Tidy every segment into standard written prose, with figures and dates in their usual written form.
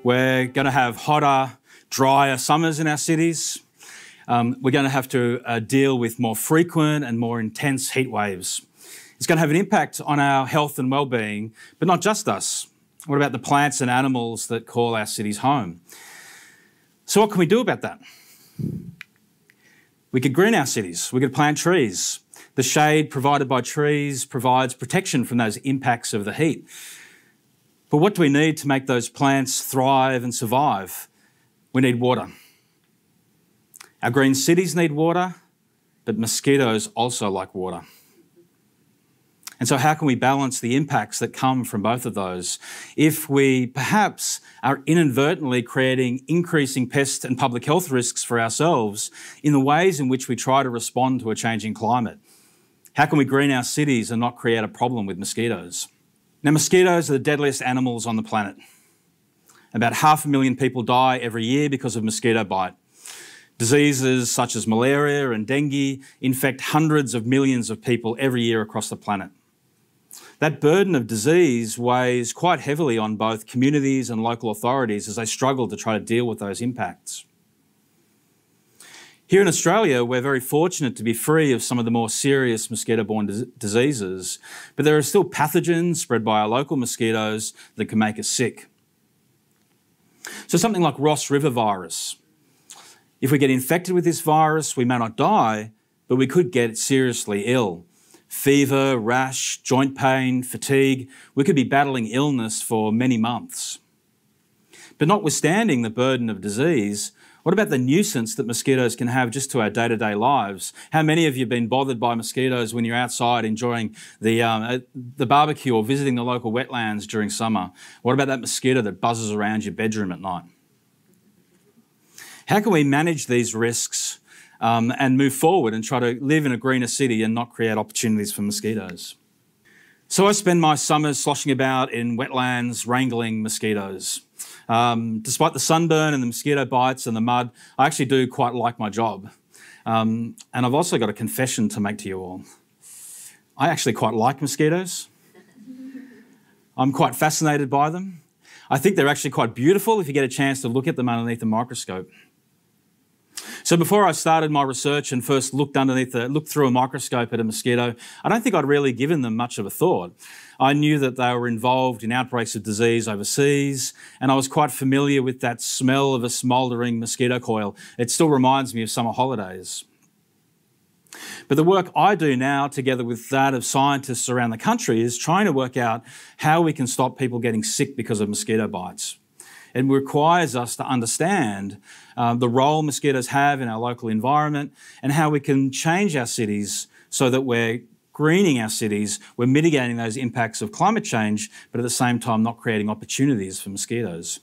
We're going to have hotter, drier summers in our cities. We're going to have to deal with more frequent and more intense heat waves. It's going to have an impact on our health and well-being, but not just us. What about the plants and animals that call our cities home? So what can we do about that? We could green our cities. We could plant trees. The shade provided by trees provides protection from those impacts of the heat. But what do we need to make those plants thrive and survive? We need water. Our green cities need water, but mosquitoes also like water. And so how can we balance the impacts that come from both of those if we perhaps are inadvertently creating increasing pest and public health risks for ourselves in the ways in which we try to respond to a changing climate? How can we green our cities and not create a problem with mosquitoes? Now, mosquitoes are the deadliest animals on the planet. About 500,000 people die every year because of mosquito bite. Diseases such as malaria and dengue infect hundreds of millions of people every year across the planet. That burden of disease weighs quite heavily on both communities and local authorities as they struggle to try to deal with those impacts. Here in Australia, we're very fortunate to be free of some of the more serious mosquito-borne diseases, but there are still pathogens spread by our local mosquitoes that can make us sick. So something like Ross River virus. If we get infected with this virus, we may not die, but we could get seriously ill. Fever, rash, joint pain, fatigue. We could be battling illness for many months. But notwithstanding the burden of disease, what about the nuisance that mosquitoes can have just to our day-to-day lives? How many of you have been bothered by mosquitoes when you're outside enjoying the barbecue or visiting the local wetlands during summer? What about that mosquito that buzzes around your bedroom at night? How can we manage these risks and move forward and try to live in a greener city and not create opportunities for mosquitoes? So I spend my summers sloshing about in wetlands, wrangling mosquitoes. Despite the sunburn and the mosquito bites and the mud, I actually do quite like my job. And I've also got a confession to make to you all. I actually quite like mosquitoes. I'm quite fascinated by them. I think they're actually quite beautiful if you get a chance to look at them underneath the microscope. So before I started my research and first looked through a microscope at a mosquito, I don't think I'd really given them much of a thought. I knew that they were involved in outbreaks of disease overseas, and I was quite familiar with that smell of a smouldering mosquito coil. It still reminds me of summer holidays. But the work I do now, together with that of scientists around the country, is trying to work out how we can stop people getting sick because of mosquito bites. It requires us to understand the role mosquitoes have in our local environment and how we can change our cities so that we're greening our cities, we're mitigating those impacts of climate change, but at the same time not creating opportunities for mosquitoes.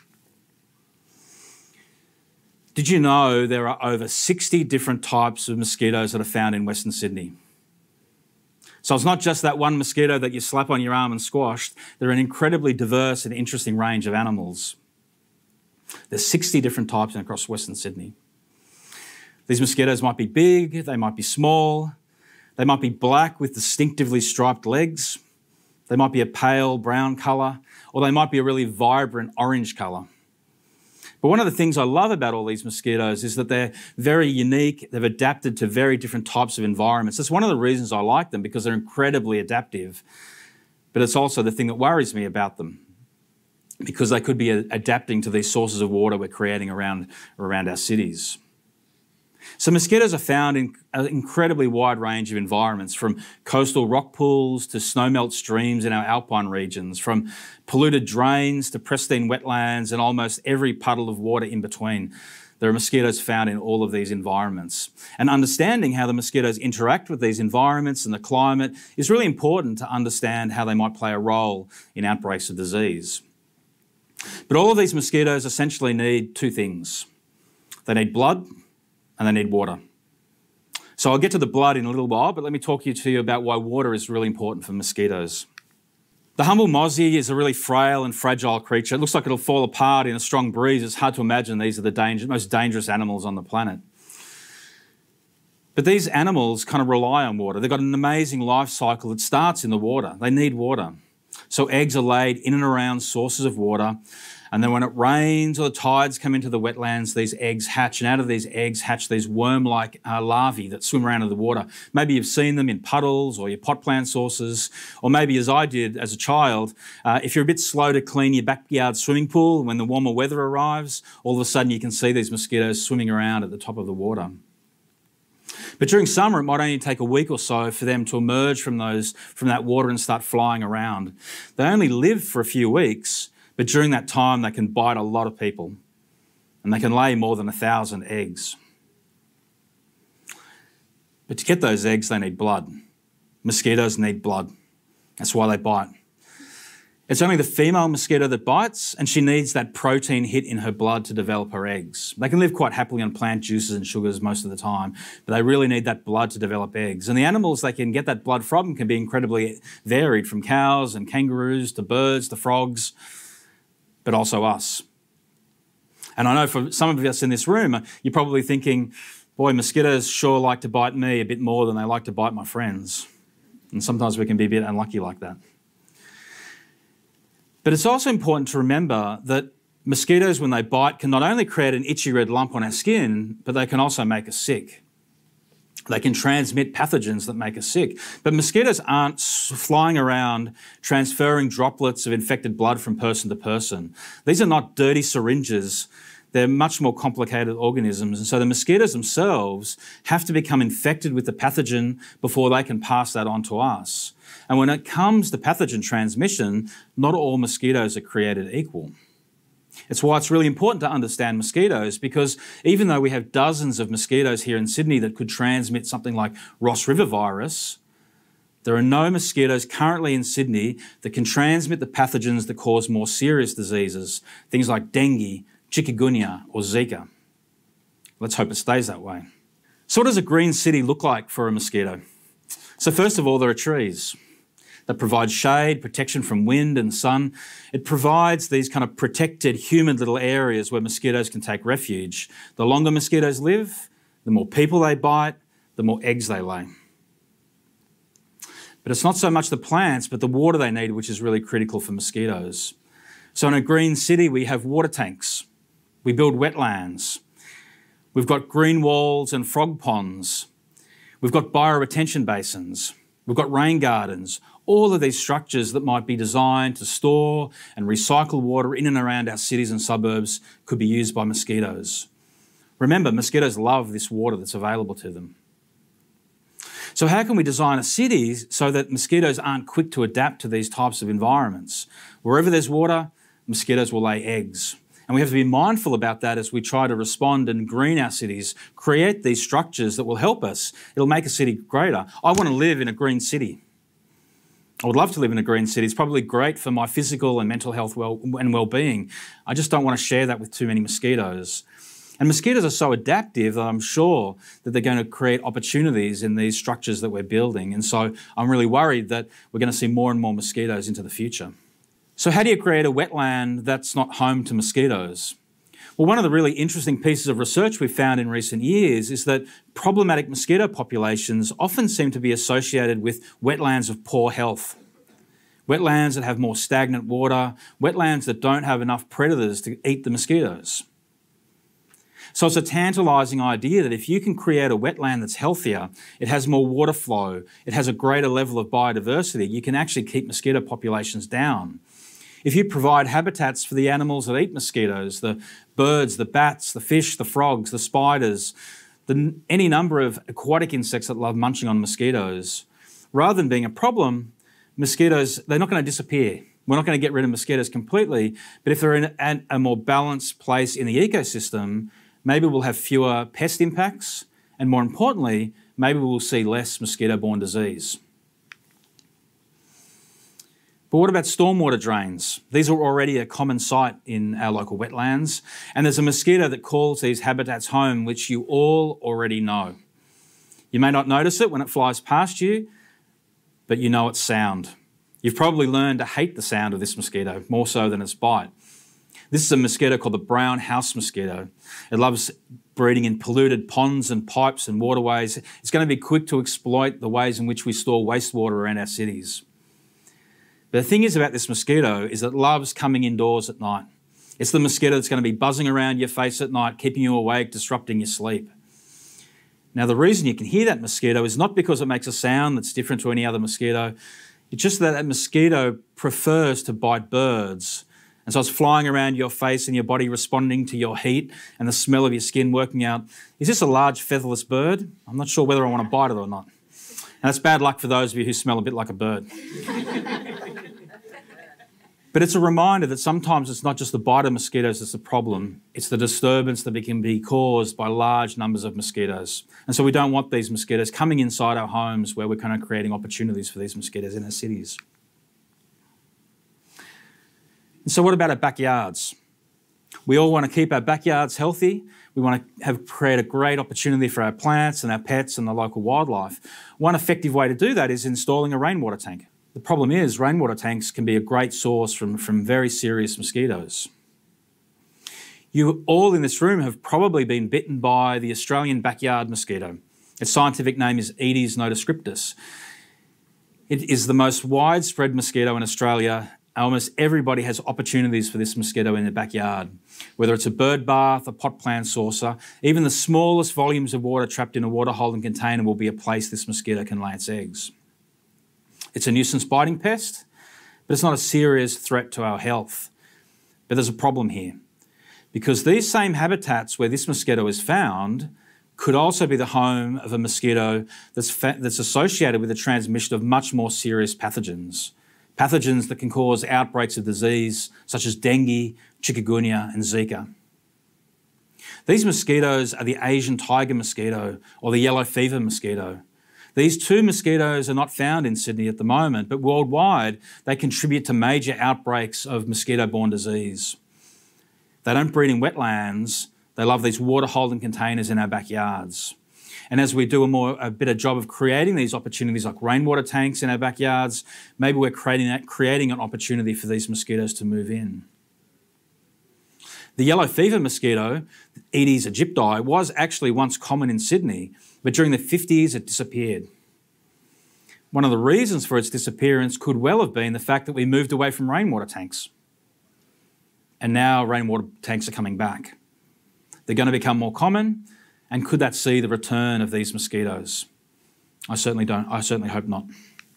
Did you know there are over 60 different types of mosquitoes that are found in Western Sydney? So it's not just that one mosquito that you slap on your arm and squashed. They're an incredibly diverse and interesting range of animals. There's 60 different types across Western Sydney. These mosquitoes might be big, they might be small, they might be black with distinctively striped legs, they might be a pale brown colour, or they might be a really vibrant orange colour. But one of the things I love about all these mosquitoes is that they're very unique. They've adapted to very different types of environments. That's one of the reasons I like them, because they're incredibly adaptive. But it's also the thing that worries me about them, because they could be adapting to these sources of water we're creating around our cities. So mosquitoes are found in an incredibly wide range of environments, from coastal rock pools to snowmelt streams in our alpine regions, from polluted drains to pristine wetlands and almost every puddle of water in between. There are mosquitoes found in all of these environments. And understanding how the mosquitoes interact with these environments and the climate is really important to understand how they might play a role in outbreaks of disease. But all of these mosquitoes essentially need two things. They need blood and they need water. So I'll get to the blood in a little while, but let me talk to you about why water is really important for mosquitoes. The humble mozzie is a really frail and fragile creature. It looks like it'll fall apart in a strong breeze. It's hard to imagine these are the most dangerous animals on the planet. But these animals kind of rely on water. They've got an amazing life cycle that starts in the water. They need water. So eggs are laid in and around sources of water, And then when it rains or the tides come into the wetlands, these eggs hatch, and out of these eggs hatch these worm-like larvae that swim around in the water. Maybe you've seen them in puddles or your pot plant sources, or maybe as I did as a child, if you're a bit slow to clean your backyard swimming pool, when the warmer weather arrives, all of a sudden you can see these mosquitoes swimming around at the top of the water. But during summer, it might only take a week or so for them to emerge from that water and start flying around. They only live for a few weeks, but during that time, they can bite a lot of people, and they can lay more than 1,000 eggs. But to get those eggs, they need blood. Mosquitoes need blood. That's why they bite. It's only the female mosquito that bites, and she needs that protein hit in her blood to develop her eggs. They can live quite happily on plant juices and sugars most of the time, but they really need that blood to develop eggs. And the animals they can get that blood from can be incredibly varied, from cows and kangaroos to birds to frogs, but also us. And I know for some of us in this room, you're probably thinking, boy, mosquitoes sure like to bite me a bit more than they like to bite my friends. And sometimes we can be a bit unlucky like that. But it's also important to remember that mosquitoes, when they bite, can not only create an itchy red lump on our skin, but they can also make us sick. They can transmit pathogens that make us sick. But mosquitoes aren't flying around transferring droplets of infected blood from person to person. These are not dirty syringes. They're much more complicated organisms. And so the mosquitoes themselves have to become infected with the pathogen before they can pass that on to us. And when it comes to pathogen transmission, not all mosquitoes are created equal. It's why it's really important to understand mosquitoes, because even though we have dozens of mosquitoes here in Sydney that could transmit something like Ross River virus, there are no mosquitoes currently in Sydney that can transmit the pathogens that cause more serious diseases, things like dengue, chikungunya or Zika. Let's hope it stays that way. So what does a green city look like for a mosquito? So first of all, there are trees that provide shade, protection from wind and sun. It provides these kind of protected, humid little areas where mosquitoes can take refuge. The longer mosquitoes live, the more people they bite, the more eggs they lay. But it's not so much the plants, but the water they need, which is really critical for mosquitoes. So in a green city, we have water tanks. We build wetlands. We've got green walls and frog ponds. We've got bioretention basins. We've got rain gardens. All of these structures that might be designed to store and recycle water in and around our cities and suburbs could be used by mosquitoes. Remember, mosquitoes love this water that's available to them. So how can we design a city so that mosquitoes aren't quick to adapt to these types of environments? Wherever there's water, mosquitoes will lay eggs. And we have to be mindful about that as we try to respond and green our cities, create these structures that will help us. It'll make a city greater. I want to live in a green city. I would love to live in a green city. It's probably great for my physical and mental health and well-being. I just don't want to share that with too many mosquitoes. And mosquitoes are so adaptive that I'm sure that they're going to create opportunities in these structures that we're building. And so I'm really worried that we're going to see more and more mosquitoes into the future. So how do you create a wetland that's not home to mosquitoes? Well, one of the really interesting pieces of research we've found in recent years is that problematic mosquito populations often seem to be associated with wetlands of poor health. Wetlands that have more stagnant water, wetlands that don't have enough predators to eat the mosquitoes. So it's a tantalising idea that if you can create a wetland that's healthier, it has more water flow, it has a greater level of biodiversity, you can actually keep mosquito populations down. If you provide habitats for the animals that eat mosquitoes, the birds, the bats, the fish, the frogs, the spiders, any number of aquatic insects that love munching on mosquitoes, rather than being a problem, mosquitoes, they're not going to disappear. We're not going to get rid of mosquitoes completely, but if they're in a more balanced place in the ecosystem, maybe we'll have fewer pest impacts, and more importantly, maybe we'll see less mosquito-borne disease. But what about stormwater drains? These are already a common sight in our local wetlands, and there's a mosquito that calls these habitats home, which you all already know. You may not notice it when it flies past you, but you know its sound. You've probably learned to hate the sound of this mosquito, more so than its bite. This is a mosquito called the brown house mosquito. It loves breeding in polluted ponds and pipes and waterways. It's going to be quick to exploit the ways in which we store wastewater around our cities. But the thing is about this mosquito is it loves coming indoors at night. It's the mosquito that's going to be buzzing around your face at night, keeping you awake, disrupting your sleep. Now, the reason you can hear that mosquito is not because it makes a sound that's different to any other mosquito. It's just that that mosquito prefers to bite birds. And so it's flying around your face and your body responding to your heat and the smell of your skin, working out, is this a large featherless bird? I'm not sure whether I want to bite it or not. And that's bad luck for those of you who smell a bit like a bird. But it's a reminder that sometimes it's not just the bite of mosquitoes that's the problem, it's the disturbance that can be caused by large numbers of mosquitoes. And so we don't want these mosquitoes coming inside our homes where we're kind of creating opportunities for these mosquitoes in our cities. And so what about our backyards? We all want to keep our backyards healthy. We want to create a great opportunity for our plants and our pets and the local wildlife. One effective way to do that is installing a rainwater tank. The problem is rainwater tanks can be a great source from very serious mosquitoes. You all in this room have probably been bitten by the Australian backyard mosquito. Its scientific name is Aedes nodoscriptus. It is the most widespread mosquito in Australia. Almost everybody has opportunities for this mosquito in their backyard, whether it's a bird bath, a pot plant saucer, even the smallest volumes of water trapped in a water holding container will be a place this mosquito can lay its eggs. It's a nuisance biting pest, but it's not a serious threat to our health. But there's a problem here, because these same habitats where this mosquito is found could also be the home of a mosquito that's associated with the transmission of much more serious pathogens. Pathogens that can cause outbreaks of disease such as dengue, chikungunya and Zika. These mosquitoes are the Asian tiger mosquito or the yellow fever mosquito. These two mosquitoes are not found in Sydney at the moment, but worldwide they contribute to major outbreaks of mosquito-borne disease. They don't breed in wetlands, they love these water holding containers in our backyards. And as we do a better job of creating these opportunities like rainwater tanks in our backyards, maybe we're creating an opportunity for these mosquitoes to move in. The yellow fever mosquito, Aedes aegypti, was actually once common in Sydney, but during the 50s it disappeared. One of the reasons for its disappearance could well have been the fact that we moved away from rainwater tanks. And now rainwater tanks are coming back. They're going to become more common. And could that see the return of these mosquitoes? I certainly don't. I certainly hope not.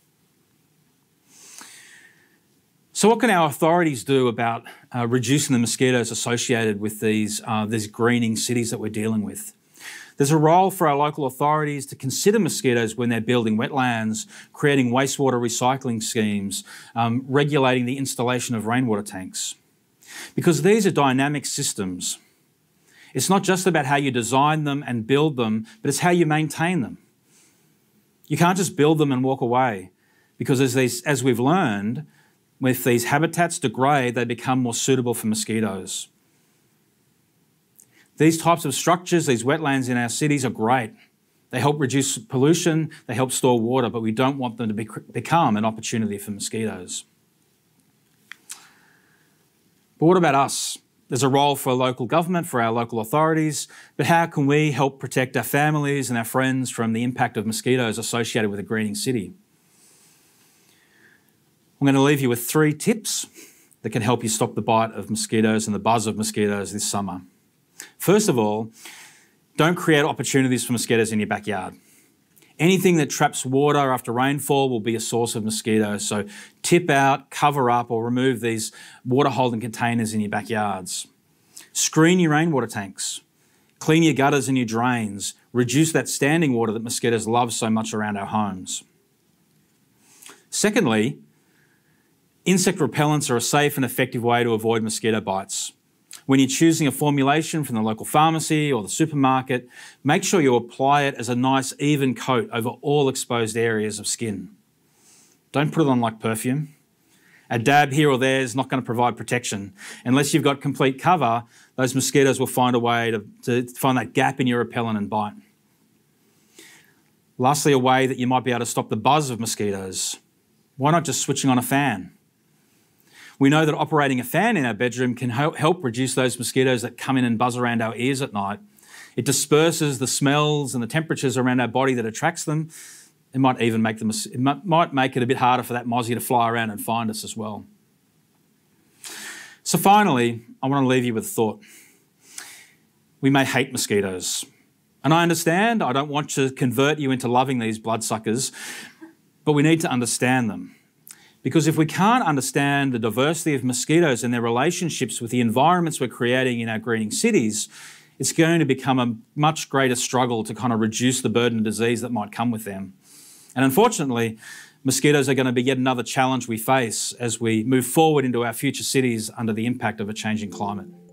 So what can our authorities do about reducing the mosquitoes associated with these greening cities that we're dealing with? There's a role for our local authorities to consider mosquitoes when they're building wetlands, creating wastewater recycling schemes, regulating the installation of rainwater tanks. Because these are dynamic systems. It's not just about how you design them and build them, but it's how you maintain them. You can't just build them and walk away, because as we've learned, if these habitats degrade, they become more suitable for mosquitoes. These types of structures, these wetlands in our cities are great. They help reduce pollution, they help store water, but we don't want them to become an opportunity for mosquitoes. But what about us? There's a role for local government, for our local authorities, but how can we help protect our families and our friends from the impact of mosquitoes associated with a greening city? I'm going to leave you with 3 tips that can help you stop the bite of mosquitoes and the buzz of mosquitoes this summer. First of all, don't create opportunities for mosquitoes in your backyard. Anything that traps water after rainfall will be a source of mosquitoes, so tip out, cover up or remove these water holding containers in your backyards. Screen your rainwater tanks. Clean your gutters and your drains. Reduce that standing water that mosquitoes love so much around our homes. Secondly, insect repellents are a safe and effective way to avoid mosquito bites. When you're choosing a formulation from the local pharmacy or the supermarket, make sure you apply it as a nice even coat over all exposed areas of skin. Don't put it on like perfume. A dab here or there is not going to provide protection. Unless you've got complete cover, those mosquitoes will find a way to find that gap in your repellent and bite. Lastly, a way that you might be able to stop the buzz of mosquitoes. Why not just switching on a fan? We know that operating a fan in our bedroom can help reduce those mosquitoes that come in and buzz around our ears at night. It disperses the smells and the temperatures around our body that attracts them. It might even make it a bit harder for that mozzie to fly around and find us as well. So finally, I want to leave you with a thought. We may hate mosquitoes. And I understand, I don't want to convert you into loving these bloodsuckers, but we need to understand them. Because if we can't understand the diversity of mosquitoes and their relationships with the environments we're creating in our greening cities, it's going to become a much greater struggle to kind of reduce the burden of disease that might come with them. And unfortunately, mosquitoes are going to be yet another challenge we face as we move forward into our future cities under the impact of a changing climate.